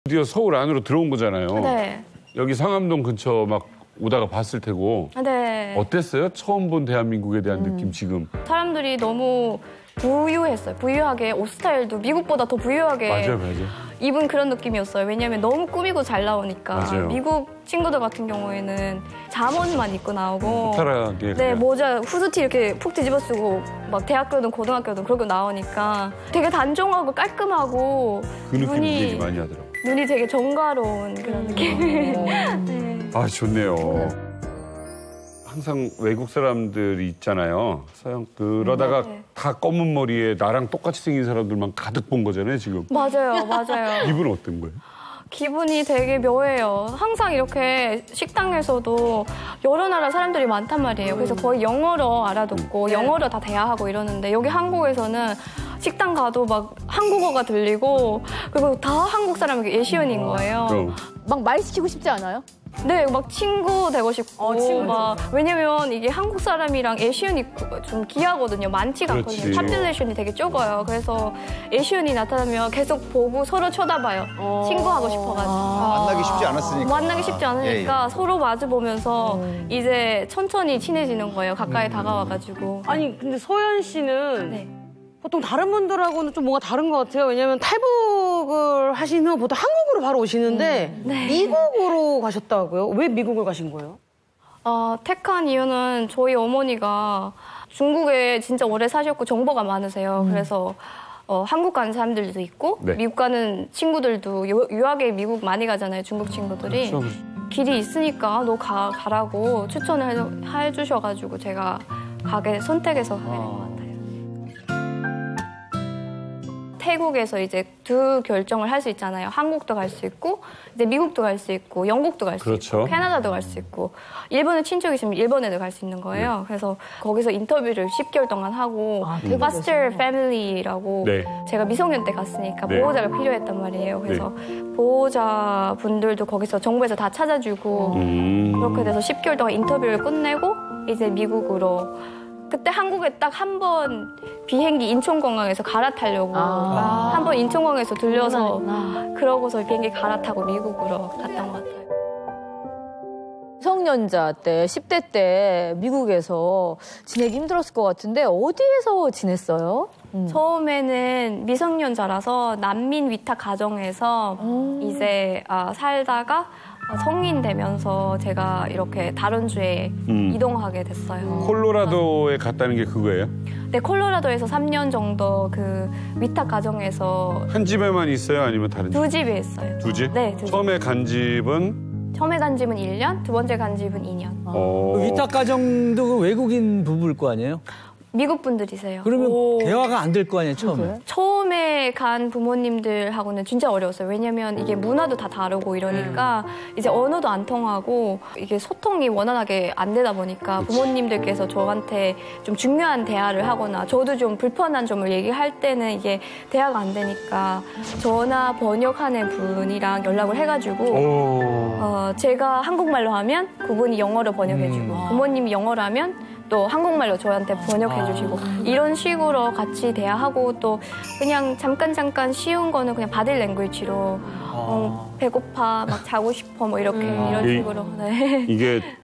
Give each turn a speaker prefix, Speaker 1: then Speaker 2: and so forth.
Speaker 1: 드디어 서울 안으로 들어온 거잖아요.
Speaker 2: 네.
Speaker 1: 여기 상암동 근처 막 오다가 봤을 테고.
Speaker 2: 네.
Speaker 1: 어땠어요? 처음 본 대한민국에 대한 느낌 지금.
Speaker 2: 사람들이 너무 부유했어요. 부유하게 옷 스타일도 미국보다 더 부유하게
Speaker 1: 맞아요.
Speaker 2: 입은 그런 느낌이었어요. 왜냐하면 너무 꾸미고 잘 나오니까.
Speaker 1: 맞아요.
Speaker 2: 미국 친구들 같은 경우에는 잠옷만 입고 나오고
Speaker 1: 호탈하게.
Speaker 2: 네, 모자, 후드티 이렇게 푹 뒤집어 쓰고 막 대학교든 고등학교든 그러고 나오니까 되게 단정하고 깔끔하고
Speaker 1: 그 느낌 얘기 많이 하더라고요.
Speaker 2: 눈이 되게 정가로운 그런 느낌. 네.
Speaker 1: 아, 좋네요. 항상 외국 사람들이 있잖아요. 서양 그러다가
Speaker 2: 네.
Speaker 1: 다 검은 머리에 나랑 똑같이 생긴 사람들만 가득 본 거잖아요, 지금.
Speaker 2: 맞아요.
Speaker 1: 기분 어떤 거예요?
Speaker 2: 기분이 되게 묘해요. 항상 이렇게 식당에서도 여러 나라 사람들이 많단 말이에요. 그래서 거의 영어로 알아듣고 영어로 다 대화하고 이러는데 여기 한국에서는 식당 가도 막 한국어가 들리고 그리고 다 한국 사람이 예시연인 거예요.
Speaker 3: 막 말 시키고 싶지 않아요?
Speaker 2: 네, 막 친구 되고 싶고
Speaker 3: 친구
Speaker 2: 막 왜냐면 이게 한국 사람이랑 에시언이 좀 귀하거든요. 많지가
Speaker 1: 그렇지.
Speaker 2: 않거든요. 팝듈레이션이 되게 적어요. 그래서 에시언이 나타나면 계속 보고 서로 쳐다봐요. 친구하고 싶어가지고.
Speaker 4: 만나기 쉽지 않았으니까.
Speaker 2: 만나기 쉽지 않으니까 서로 마주보면서 이제 천천히 친해지는 거예요. 가까이 다가와가지고.
Speaker 5: 아니 근데 소연 씨는
Speaker 2: 네.
Speaker 5: 보통 다른 분들하고는 좀 뭔가 다른 것 같아요. 왜냐면 탈북을 하신 후 보통 한국으로 바로 오시는데
Speaker 2: 네.
Speaker 5: 미국으로 가셨다고요? 왜 미국을 가신 거예요?
Speaker 2: 택한 이유는 저희 어머니가 중국에 진짜 오래 사셨고 정보가 많으세요. 그래서 한국 가는 사람들도 있고
Speaker 1: 네.
Speaker 2: 미국 가는 친구들도 유학에 미국 많이 가잖아요. 중국 친구들이.
Speaker 1: 그렇죠.
Speaker 2: 길이 있으니까 너 가라고 추천을 해주셔가지고 제가 가게 선택해서 하게 된 것 같아요. 태국에서 이제 두 결정을 할 수 있잖아요. 한국도 갈 수 있고, 이제 미국도 갈 수 있고, 영국도 갈 수
Speaker 1: 그렇죠.
Speaker 2: 있고, 캐나다도 갈 수 있고, 일본에 친척이 있으면 일본에도 갈 수 있는 거예요. 그래서 거기서 인터뷰를 10개월 동안 하고, Foster Family라고
Speaker 1: 네.
Speaker 2: 제가 미성년 때 갔으니까
Speaker 1: 네.
Speaker 2: 보호자가 필요했단 말이에요. 그래서 보호자 분들도 거기서 정부에서 다 찾아주고, 그렇게 돼서 10개월 동안 인터뷰를 끝내고, 이제 미국으로. 그때 한국에 딱 한 번 비행기 인천공항에서 갈아타려고 한 번 인천공항에서 들려서 그러고서 비행기 갈아타고 미국으로 갔던 것 같아요.
Speaker 3: 미성년자 때, 10대 때 미국에서 지내기 힘들었을 것 같은데 어디에서 지냈어요?
Speaker 2: 처음에는 미성년자라서 난민 위탁 가정에서 이제 살다가 성인 되면서 제가 이렇게 다른 주에 이동하게 됐어요.
Speaker 1: 콜로라도에 갔다는 게 그거예요?
Speaker 2: 네, 콜로라도에서 3년 정도 그 위탁 가정에서
Speaker 1: 한 집에만 있어요? 아니면 다른 집?
Speaker 2: 두 집에 있어요.
Speaker 1: 두 집?
Speaker 2: 네, 두 집.
Speaker 1: 처음에 간 집은?
Speaker 2: 처음에 간 집은 1년, 두 번째 간 집은 2년.
Speaker 6: 위탁 가정도 그 외국인 부부일 거 아니에요?
Speaker 2: 미국 분들이세요.
Speaker 6: 그러면 대화가 안 될 거 아니에요, 처음에?
Speaker 2: 처음에 간 부모님들하고는 진짜 어려웠어요. 왜냐면 이게 문화도 다 다르고 이러니까 이제 언어도 안 통하고 이게 소통이 원활하게 안 되다 보니까 부모님들께서 저한테 좀 중요한 대화를 하거나 저도 좀 불편한 점을 얘기할 때는 이게 대화가 안 되니까 전화 번역하는 분이랑 연락을 해가지고 제가 한국말로 하면 그분이 영어로 번역해주고 부모님이 영어로 하면 또 한국말로 저한테 번역해주시고 이런 식으로 같이 대화하고 또 그냥 잠깐 쉬운 거는 그냥 바디 랭귀지로 배고파 막 자고 싶어 뭐 이렇게 이런 식으로 네.
Speaker 1: 이게